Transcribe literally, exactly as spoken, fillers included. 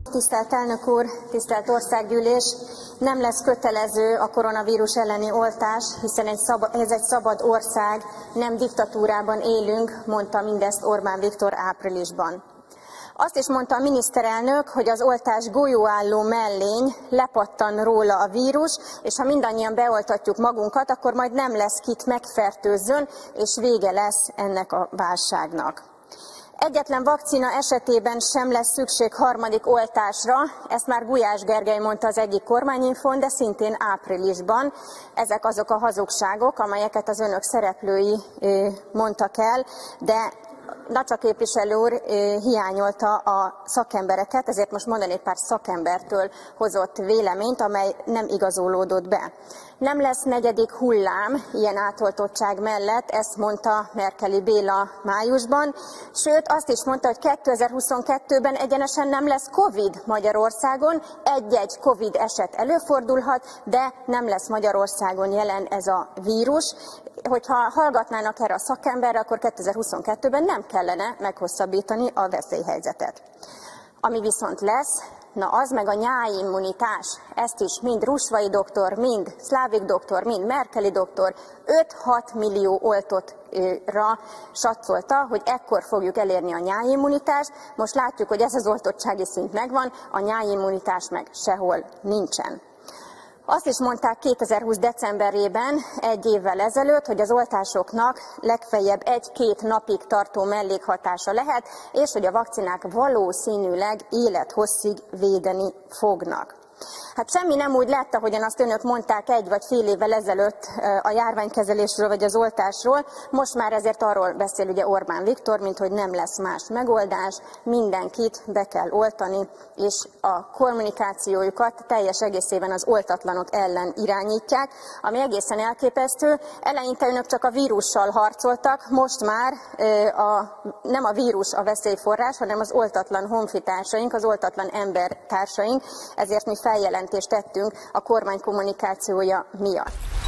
Tisztelt elnök úr, tisztelt országgyűlés! Nem lesz kötelező a koronavírus elleni oltás, hiszen egy szabad, ez egy szabad ország, nem diktatúrában élünk, mondta mindezt Orbán Viktor áprilisban. Azt is mondta a miniszterelnök, hogy az oltás golyóálló mellény, lepattan róla a vírus, és ha mindannyian beoltatjuk magunkat, akkor majd nem lesz kit megfertőzzön, és vége lesz ennek a válságnak. Egyetlen vakcina esetében sem lesz szükség harmadik oltásra, ezt már Gulyás Gergely mondta az egyik kormányinfón, de szintén áprilisban. Ezek azok a hazugságok, amelyeket az önök szereplői mondtak el, de Dacsa képviselő úr hiányolta a szakembereket, ezért most mondani egy pár szakembertől hozott véleményt, amely nem igazolódott be. Nem lesz negyedik hullám ilyen átoltottság mellett, ezt mondta Merkeli Béla májusban, sőt azt is mondta, hogy kétezer-huszonkettőben egyenesen nem lesz Covid Magyarországon, egy-egy Covid eset előfordulhat, de nem lesz Magyarországon jelen ez a vírus. Hogyha hallgatnának erre a szakemberre, akkor kétezer-huszonkettőben nem kellene meghosszabbítani a veszélyhelyzetet. Ami viszont lesz, na az meg a nyáimmunitás, ezt is mind Rusvai doktor, mind Szlávik doktor, mind Merkeli doktor öt-hat millió oltottra satszolta, hogy ekkor fogjuk elérni a nyáimmunitást. Most látjuk, hogy ez az oltottsági szint megvan, a nyáimmunitás meg sehol nincsen. Azt is mondták kétezer-húsz decemberében, egy évvel ezelőtt, hogy az oltásoknak legfeljebb egy-két napig tartó mellékhatása lehet, és hogy a vakcinák valószínűleg élethosszig védeni fognak. Hát semmi nem úgy lett, ahogyan azt önök mondták egy vagy fél évvel ezelőtt a járványkezelésről vagy az oltásról. Most már ezért arról beszél ugye Orbán Viktor, mint hogy nem lesz más megoldás, mindenkit be kell oltani, és a kommunikációjukat teljes egészében az oltatlanok ellen irányítják, ami egészen elképesztő. Eleinte önök csak a vírussal harcoltak, most már a, nem a vírus a veszélyforrás, hanem az oltatlan honfitársaink, az oltatlan embertársaink, ezért mi feljelentést tettünk a kormány kommunikációja miatt.